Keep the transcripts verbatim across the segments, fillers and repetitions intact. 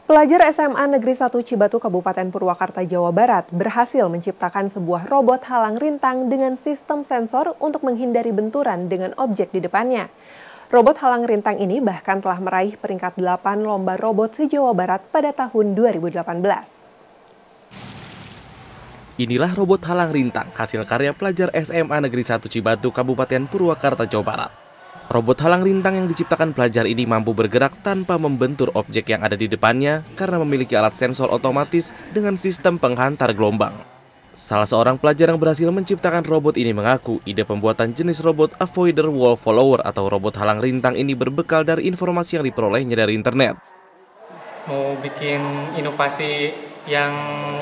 Pelajar S M A Negeri satu Cibatu Kabupaten Purwakarta, Jawa Barat berhasil menciptakan sebuah robot halang rintang dengan sistem sensor untuk menghindari benturan dengan objek di depannya. Robot halang rintang ini bahkan telah meraih peringkat delapan lomba robot se-Jawa Barat pada tahun dua ribu delapan belas. Inilah robot halang rintang hasil karya pelajar S M A Negeri satu Cibatu Kabupaten Purwakarta, Jawa Barat. Robot halang rintang yang diciptakan pelajar ini mampu bergerak tanpa membentur objek yang ada di depannya karena memiliki alat sensor otomatis dengan sistem penghantar gelombang. Salah seorang pelajar yang berhasil menciptakan robot ini mengaku ide pembuatan jenis robot avoider wall follower atau robot halang rintang ini berbekal dari informasi yang diperolehnya dari internet. Mau bikin inovasi yang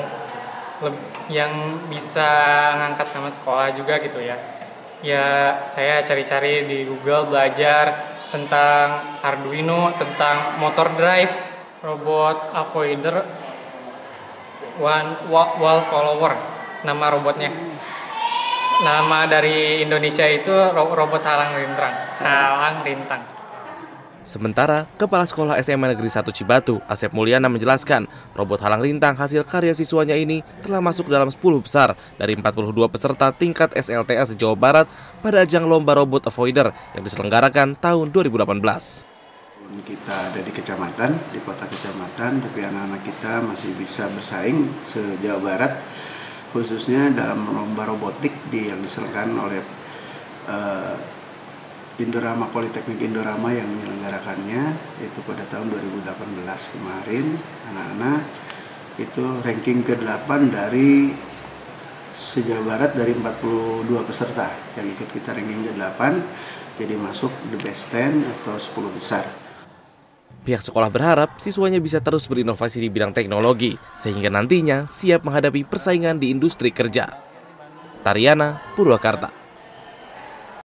yang bisa ngangkat nama sekolah juga gitu ya. Ya, saya cari-cari di Google, belajar tentang Arduino, tentang motor drive, robot avoider, one wall follower, nama robotnya. Nama dari Indonesia itu robot halang rintang, halang rintang. Sementara, Kepala Sekolah S M A Negeri satu Cibatu, Asep Mulyana menjelaskan, robot halang rintang hasil karya siswanya ini telah masuk dalam sepuluh besar dari empat puluh dua peserta tingkat S L T A se-Jawa Barat pada ajang lomba robot avoider yang diselenggarakan tahun dua ribu delapan belas. Kita ada di kecamatan, di kota kecamatan, tapi anak-anak kita masih bisa bersaing se-Jawa Barat, khususnya dalam lomba robotik di yang diselenggarakan oleh uh, Indorama Politeknik Indorama yang menyelenggarakannya, itu pada tahun dua ribu delapan belas kemarin. Anak-anak itu ranking ke delapan dari se-Jawa Barat dari empat puluh dua peserta yang ikut kita ranking ke delapan, jadi masuk the best ten atau sepuluh besar. Pihak sekolah berharap siswanya bisa terus berinovasi di bidang teknologi sehingga nantinya siap menghadapi persaingan di industri kerja. Tariana, Purwakarta.